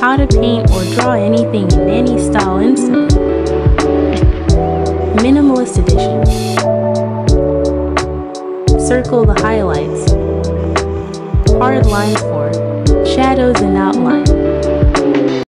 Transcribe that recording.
How to paint or draw anything in any style instantly. Minimalist edition. Circle the highlights. Hard line for shadows and outline.